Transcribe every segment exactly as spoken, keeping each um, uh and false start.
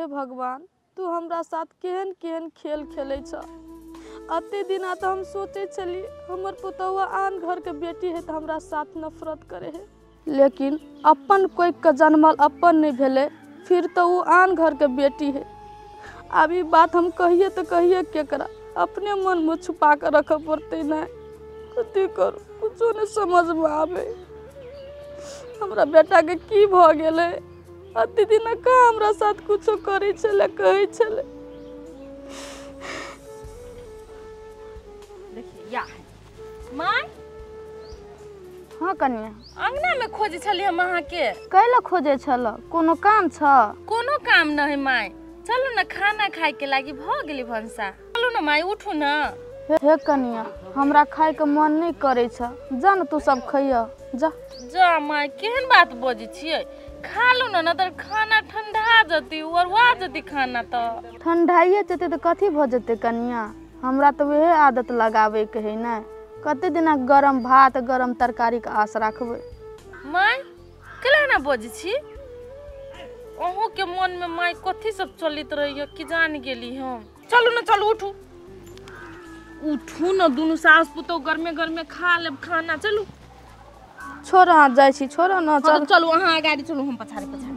हे भगवान तू हमरा साथ केहन केहन खेल खेले छ। अते दिन तो हम सोचे चली हमर पुतौआ आन घर के बेटी है तो हमरा साथ नफरत करे है, लेकिन अपन कोई का जन्मल अपन नहीं भेले, फिर तो वो आन घर के बेटी है। अब ये बात हम कहिए तो कहिए केकरा, अपने मन में छुपा कर रख पड़ते ना, कथी करू कुछ नहीं समझ में आवे। हमरा बेटा के की भ गेले, अति दिन का हमरा साथ कुछ करे चले कहे चले। देखिए या है माय। हाँ कन्या अंगना में खोजे छली हम अहाँ के। कैला खोजे छल, कोनो काम छ? कोनो काम न है माय, चलू ना खाना खाए के लागी भ गेली भंसा। चलू ना माय उठू ना। हे कन्या हमरा खाए के मन नहीं करे छ, जा न तू सब खइया जा। जा माय केहन बात बोझी छिए, खा लो ना, न तो खाना ठंडा जती और वा जती खाना तो ठंडाइए जते तो कथी भ जते कन्या, हमरा तो वह आदत लगावे के है ना, कते दिन गरम भात गरम तरकारी के आस रखबे। माय केला ना बोझी छी, ओहो के मन में माय कथी सब चलित रही कि जान गेली हम। चलू ना चलू उठू उठू ना, दोनों सास पुतौ घर में घर में खा लेब खाना। चलू छोड़ हाथ जाय छी, छोड़ ना चल। चलू अहाँ गाड़ी चलू, हम पछाड़ी पछाड़ी।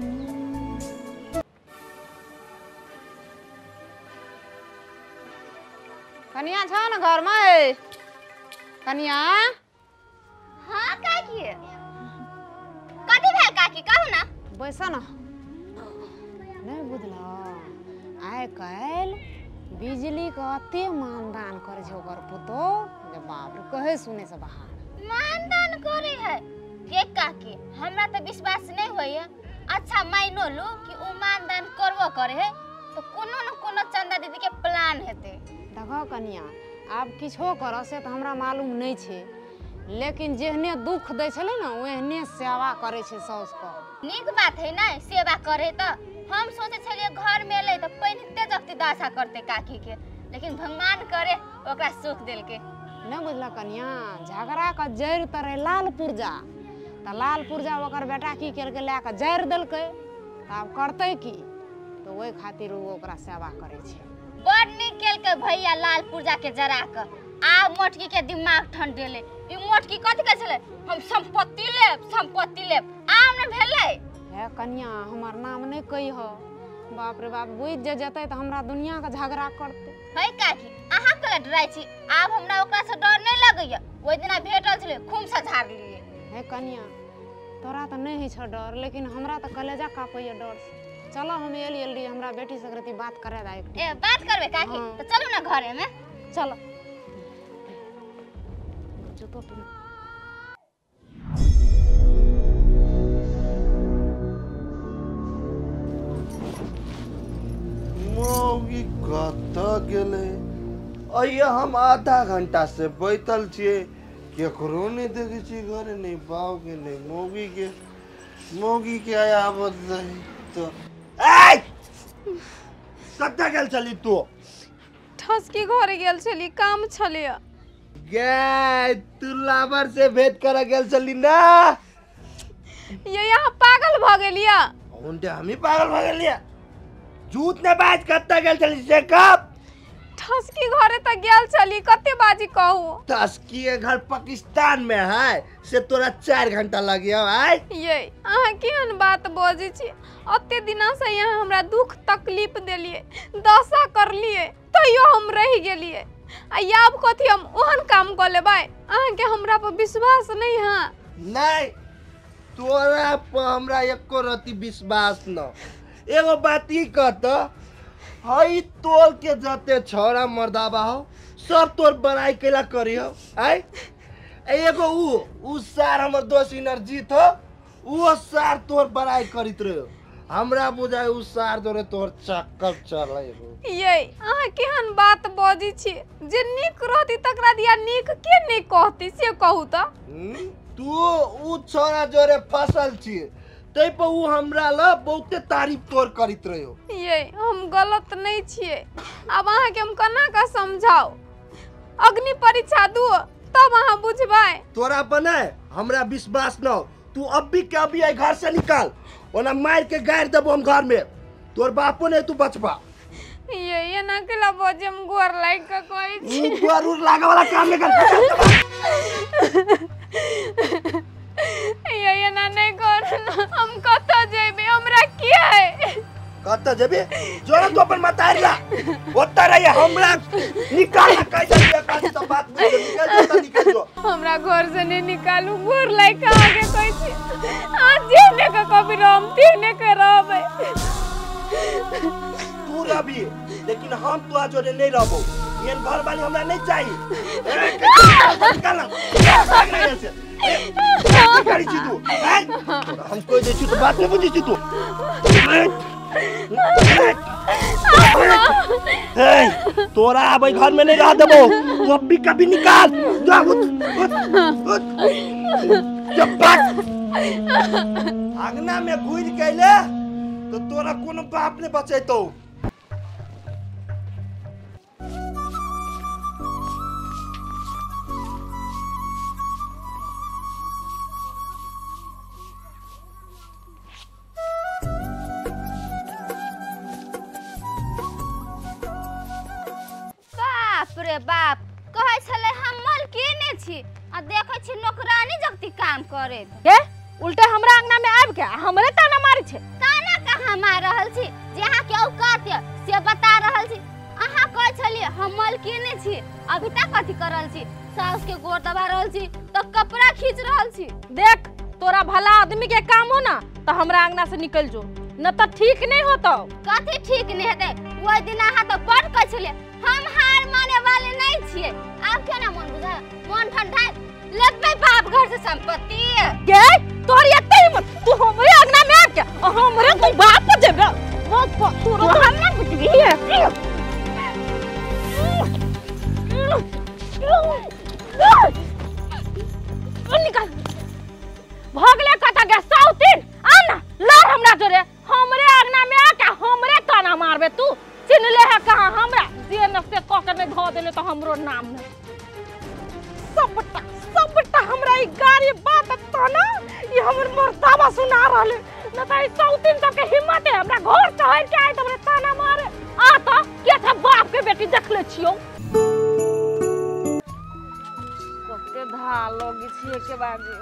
कनिया छ न घर में? कनिया हाँ काकी, कथी भेल काकी कहू ना। बैस न। नहीं बुझल आइ काल बिजली का अते मानदान करे छै ओकर पुतो, जे बाप रे कहे सुने से बाहर। मानदान करे है के काकी, हमरा तो विश्वास नहीं होइए। अच्छा माइनो लो कि ओ मानदान करबो करे है तो कोनो न कोनो चंदा दीदी के प्लान हेते। देखो कनिया आब किछो कर से तो हमरा मालूम नहीं छे, लेकिन जेहने दुख दै छले ना ओहने सेवा करे छे साउस को। नीक बात है ना सेवा करे तो। हम सोचे छलिए घर में ले तो पहिनते जफ्ती दासा करते काकी के, लेकिन भगवान करे ओकरा सुख देल के। नहीं बुझल कनिया, झगड़ा का जड़ तरे लाल पुर्जा, तो लाल पुर्जा ओकर बेटा की करके लेके जड़ देलकै, अब करते की, तो वही खातिर वो ओकरा सेवा करे छे। बड़ नीक केलकै भैया लाल पुर्जा के जरा के। आ मोटकी के दिमाग ठंडेले, ई मोटकी कथि कहै छले हम संपत्ति लेब संपत्ति लेब, आम न भेलै। हे कन्या हमर नाम नहीं कही हो, बाप रे बाप बुझ जे जते तो हमरा दुनिया का झगड़ा करते। है काकी अहाँ कले डराइ छी, आब हमरा ओकरा से डर नहीं लगैया। ओइ दिना भेटल छले खूब से झाड़ लिए। हे कन्या तोरा तो नहीं छ डर, लेकिन हमरा तो कलेजा कापैया डर से। चलो हम एली एली हमरा बेटी से बात करे दा एक। ए बात करबे काकी हाँ। तो चलू ना घरे में। चलो जो तो तुम मौगी कत गेले, अइया हम आधा घंटा से बैठल छिए, केकरो नहीं देखे छी घरे, नहीं बाव के नहीं मौगी के। मौगी के आया आबत रही तो ए कत गेल चली तू? ठसकी घरे गेल छली, काम छले। गे तू लाबर से भेंट कर गेल चली ना? ये यहाँ पागल भ गेलिया। उनते हम ही पागल भ गेलिया। झूठ ने बात कत गेल चली से कब? ठसकी घरे त गेल छली, कते बाजी कहू। ठसकी के घर पाकिस्तान में है, से तोरा चार घंटा लग गया है। ये अहाँ केहन बात बोझी छी, अते दिना से यहाँ हमरा दुख तकलीफ देलिए, दशा करलिए, तैयो हम रह गेलिए। आ आब कथी हम ओहन काम क लेबै? अहाँ के हमरा पर विश्वास नहीं है? नहीं तोरा पर हमरा एको रति विश्वास न। एगो बात ई कहत हई तोल के जते छोरा मर्दाबा हो सब तोर बड़ाई केला करी हो। आई एगो उ उ सार हमर दोस्त इनरजीत हो, उ सार तोर बड़ाई करित रहो। हमरा बुझाय उ सार दोरे तोर चक्कर चलै हो। ये अहाँ केहन बात बोझी छी, जे नीक रहती तकरा दिया नीक के नहीं कहती से कहू त। तू उ छोरा जोरे फसल छी, तै पर उ हमरा ल बहुते तारीफ तोर करित रहो। ये हम गलत नहीं छिए, अब अहाँ के हम कना का समझाओ? अग्नि परीक्षा दू तब अहाँ बुझबै। तोरा बने हमरा विश्वास न। तू अब भी के अभी आई घर से निकाल, वरना मार के गाड़ देबो हम घर में। तोर बापो नहीं तू बचबा। ये ये ना केला बोझे हम गोर लाइक का कोई छी दुआर उर लागे वाला काम नहीं कर। ये ये ना नहीं कर हम कत जेबे हमरा किया है कत जेबे जोरा तो अपन मतार ला ओता रही हमरा निकाल कह दे काजी तो बात निकल जो निकल जो हमरा घर से नहीं निकालू गोर लाइक का आगे कोई छी आज जेने का कभी राम तीने के रहबे तू रही लेकिन हम तो आज नहीं रहबो। ये घर वाली हमरा नहीं चाहिए। निकाल भाग नहीं ऐसे करी छी तू हम कोई दे छी तो बात नहीं बुझी छी तू। ए तोरा अब घर में नहीं रह देबो तू अभी कभी निकाल जा जब बात आंगना में घुर गइले तो तोरा कोनो बाप ने बचैतो। बाप रे बाप कहे छले हम मलकिने छी आ देखे छी नौकरानी जगती काम करे के उल्टे हमरा अंगना में आब के हमरे ताना मारे छे। ताना कहाँ मार रहल छी जहाँ के औकात है से बता रहल छी। अहाँ कहे छलिए हम मलकिने छी अभी तक कथि कर रहल छी सास के गोर दबा रहल छी तो कपड़ा खींच रहल छी। देख तोरा भला आदमी के काम हो ना तो हमरा अंगना से निकल जो न तो ठीक नहीं होतो। कथि ठीक नहीं हेते वो दिन अहाँ तो बड़ कह छलिए हम हार माने वाले नहीं छिए। आप क्यों ना मन बुझा मन ठंडा लेबे बाप घर से संपत्ति के तोर एते हिम्मत तू हमरे अंगना में आके और हमरे तू बाप को देबे मत तू हम ना बुझबी है। निकाल भगले कटा के साउथिन आना लड़ हमरा जोरे हमरे अंगना में आके हमरे ताना मारबे तू चिन्ह ले है कहां हमरा जेन से कके नहीं धो देले तो हमरो नाम नहीं सबटा सबटा हमरा ई गाड़ी बात ताना ये हमर मर्तबा सुना रहले न त ई साउथिन तक के हिम्मत है हमरा घर चढ़ के आइ तमरे ताना मारे आ त के था बाप के बेटी देखले छियो कोते धा लगी छिए के बाजी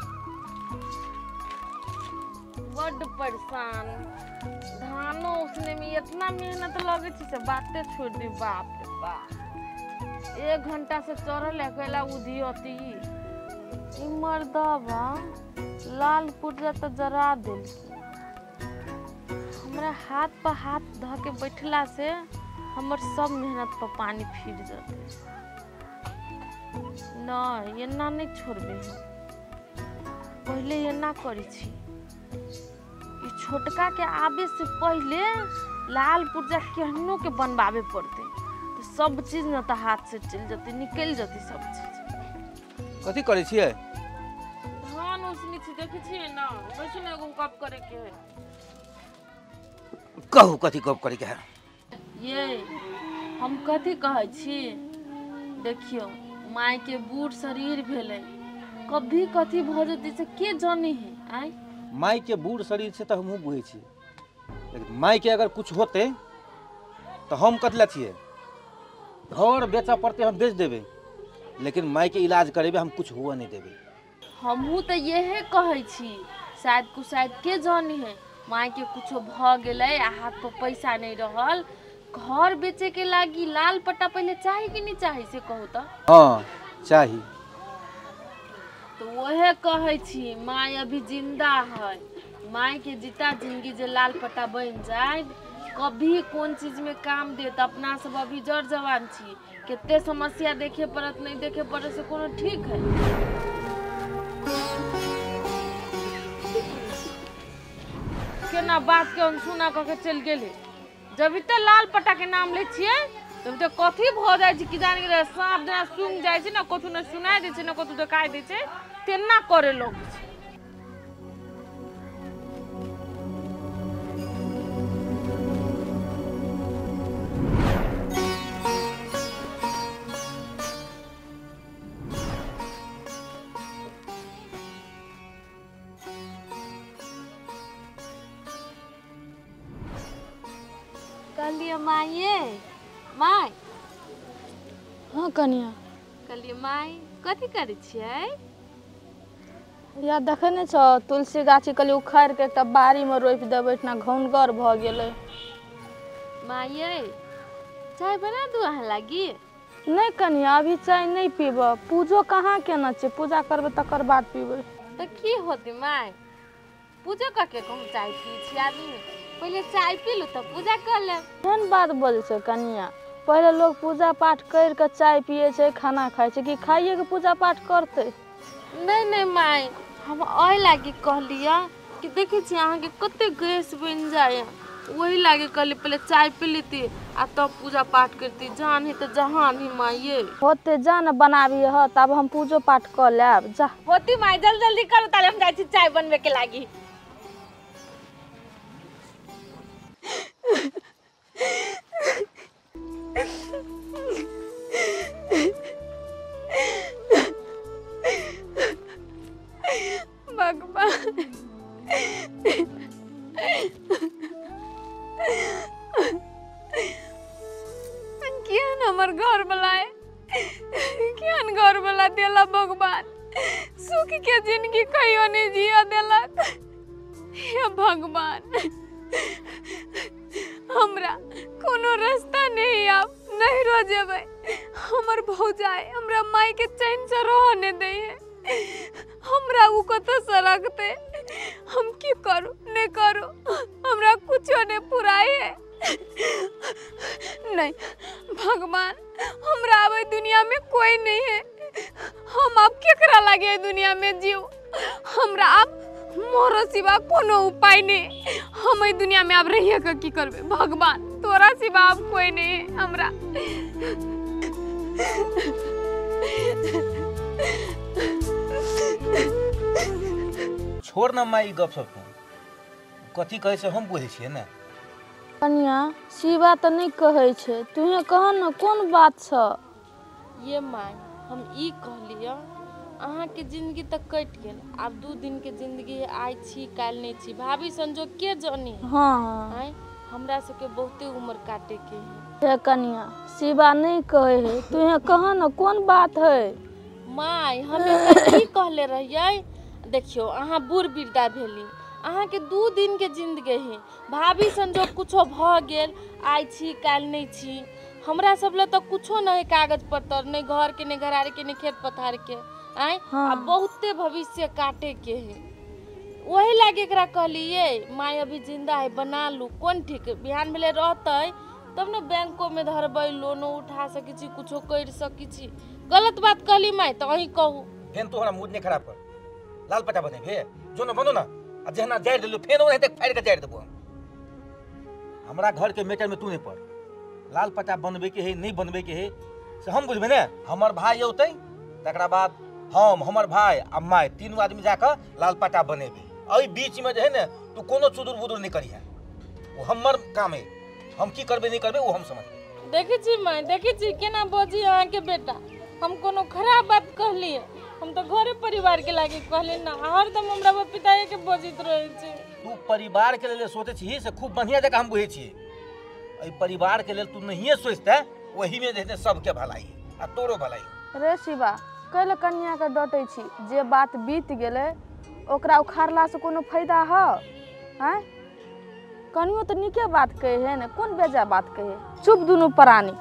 बड़ परेशान धानो उसने में इतना मेहनत लगे थी से बातें छोड़ दी बाप रे बाप एक घंटा से चढ़ल अकेला उधी होती ई मर्दवा लाल पुर्जा तो जरा दिल हमरा हाथ पर हाथ ध के बैठला से हमर सब मेहनत पर पानी फिर जाते ना ये ना नहीं छोड़बे पहले ये ना करी छी छोटका के आवे से पहले लाल पुर्जा केहनो के बनवावे पड़ते तो सब चीज न तो हाथ से चल जाती निकल जाती सब चीज। कथी करे छिए धान उसनी छी देखै छिए ना वैसे ने एगो कप करे के है कहू कथी कप करे के है ये हम कथी कहै छी देखियो माय के बूढ़ शरीर भेलै कभी कथी भ जेतै से के जाने है आइ माई के बूढ़ शरीर से तो हमहू बुझे छी लेकिन माई के अगर कुछ होते तो हम कतला छिए घर बेचा पड़ते हम बेच देबे लेकिन माई के इलाज करेबे हम कुछ हुआ नहीं देबे। हमहू तो यही कहै छी शायद कुछ शायद के जाने है माई के कुछ भ गेलै आ हाथ पर पैसा नहीं रहल घर बेचे के लागी लाल पट्टा पहले चाही कि नहीं चाही से कहू तो। हाँ चाही तो वहे कहै छी माई अभी जिंदा है माई के जीता जिंदगी जे लाल पट्टा बन जाए कभी कौन चीज में काम देत अपना सब अभी जड़ जवान छी कितने समस्या देखे पड़त नहीं देखे पड़े से कोनो ठीक है। केना बात के अनसुना क के चल गेले जब इते लाल पट्टा के नाम ले छिए तब तो कथी भ जाय छी कि जान रे सांप जना सुंग जाय छी ना कथु न सुनाय दे छै ना कथु देखाय दे छै तेना करे लोग छै। कहलिए माइये माय हाँ कनिया कहलिए माय कथी करै छियै? या देखे नहीं छो तुलसी गाछी कली उखाड़ के एक बाड़ी में रोप देवे इतना घनगर भ गेले। माये चाय बना दू अहाँ लागी? नहीं कनिया अभी चाय नहीं पीब, पूजो कहाँ केना छे, पूजा करबे तकर बाद पीबे। तो की होती माय, पूजा करके कहूँ चाय पी छी आदमी, पहले चाय पी लू तब पूजा कर ले। एहन बात बोले छे कनिया, पहले लोग पूजा पाठ कर के चाय पिए छे खाना खाए छे कि खाइए के पूजा पाठ करते? नहीं नहीं माय हम ओहि लागी कहलिया कि देखे छी अहाँ के कते गैस बन जाए, वही लागे कहली पहले चाय पी लेती आ तब पूजा पाठ करती। जान ही तो जहान ही माये होते जान बनाबी ह तब हम पूजो पाठ कर लेब। जा होती माय जल्दी जल्दी करो ताले हम जाई छी चाय बनवे के लागी। भगवान कियान हमर घर बुलाए, कियान घर बुला देला भगवान, सुख के जिंदगी कहियो नहीं जिया देलक। हे भगवान हमरा कोनो रास्ता नहीं, आप नहीं रो जेबै, हमर भौजाई हमरा माई के चैन से रहने दे, हमरा उ कतो से रखते, हम की करू नहीं करू, हमरा कुछो नहीं पुराए। नहीं भगवान हमरा अब दुनिया में कोई नहीं है, हम अब केकरा लागे दुनिया में जीव, हमरा अब मोरो सिवा कोनो उपाय नहीं, हम ई दुनिया में अब रहिए के की करबे। भगवान तोरा सिवा अब कोई नहीं है हमरा। छोड़ ना माई गप सब, तू कथी कहे से हम बुझे छिए ना। कन्या शिवा तो नहीं कहे छे, तुहे कह न कोन बात छ? ये माय हम ई कहलिया अहाँ के जिंदगी तक कट गेल, अब दू दिन के जिंदगी आई छी काल नहीं छी, भाभी संजोग के जानी। हाँ आय हमरा सबके बहुते उम्र काटे के है। हे कन्या शिवा नहीं कहे है, तुहे कह न कोन बात है? माय हमें की कहले रहिए, देखियो अहाँ बूढ़ वृद्धा भेली, अहाँ के दू दिन के जिंदगी है, भाभी संजोग कुछो भ गेल आई छी काल नहीं छी, हमरा सब ले तो कुछो नहीं, कागज पत्तर नहीं, घर के नहीं, घरारी के नहीं, खेत पथार के आए। हाँ। अब बहुते भविष्य काटे के है, वही लागे एकरा कहलिए माय अभी जिंदा है बना लू, कौन ठीक बिहान भेले रहते तब न बैंको में धरबै, लोनो उठा सकी छी, कुछो कर सकी छी। गलत बात कहली माय तो अही कहू। फेन तू हमरा मूड नहीं खराब कर, लाल पटा बने भे जो न बनो ना, आ जहना जाय देलु फेन ओहे देख फाड़ के जाय देबो। हमरा घर के मैटर में तू नहीं पड़, लाल पटा बनबे के है नहीं बनबे के है से हम बुझबे ने। हमर भाई औते तकरा बाद हम हमर भाई आ माय तीनों आदमी जाकर लाल पटा बनेबे, एहि बीच में जे है ने तू कोनो चुदुर बुदुर नहीं करिया, वो हमर काम है, हम की करबे नहीं करबे वो हम समझ। देखे छी माय देखे छी केना बोजी अहाँ के बेटा, हम कोनो खराब बात कहली, हम तो घरे परिवार के लागे कहले ना, हरदम हमरा बाप पिताए के बोजित रहे छे। तू परिवार के लिए सोचे छी से खूब बढ़िया जगह हम बुझे छी, एहि परिवार के लिए तू नहीं सोचते, वही में जे सबके भलाई आ तोरो भलाई। रे शिवा कल कन्या के डटे छी, जे बात बीत गेले ओकरा उखाड़ला से कोनो फायदा है? हैं कनियो तो निके बात कहे है ने, कौन बेजा बात कहे, चुप दुनु प्राणी।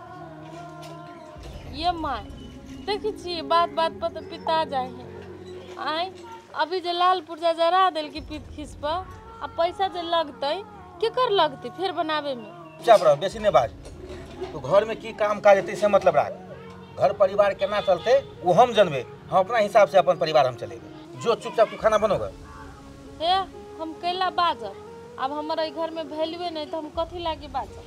ये माय देखी छी बात बात पर तो पिता जाए है, आय अभी जे लाल पुर्जा जरा देल की पीत खिस पर, आ पैसा जे लगते केकर लगते फिर बनावे में। चुप रह, बेसी नहीं बाज, तू घर में की काम काज हेतै से मतलब राख, घर परिवार केना चलते वो हम जानबे, हम अपना हिसाब से अपन परिवार हम चलेबे। जो चुपचाप तू खाना बनोगा। हे हम कैला बाजब, अब हमारा घर में वैल्यू नहीं तो हम कथी लागी बाजब।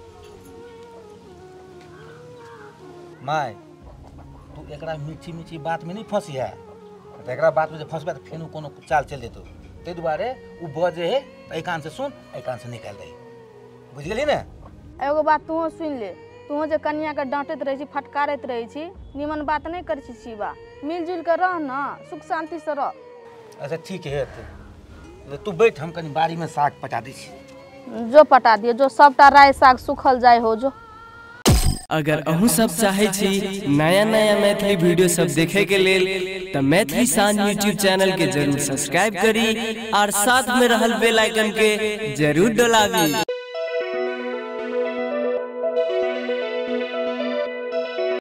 माय तू एकरा मीठी मीठी बात में नहीं फंसी है, तो एकरा बात में जे फंसबे तो फेनु कोनो चाल चल जेतो, ते दुआरे उ बजे है ए कान से सुन ए कान से निकाल दे, बुझ गेली ने। एगो बात तू सुन ले, तू जे कन्या के डांटत रही छी, फटकारत रही छी, निमन बात नहीं कर छी शिवा, मिलजुल के रह ना, सुख शांति से रह। अच्छा ठीक है, तू तू बैठ, हम कनी बाड़ी में साग पटा दी छी। जो पटा दिए जो सबटा राय साग सुखल जाए हो जो। अगर अहू सब चाहे छी नया नया मैथिली वीडियो सब देखे के लेल तो मैथिली शान यूट्यूब चैनल के जरूर सब्सक्राइब करी और साथ में रहल बेल आइकन के जरूर दबावी।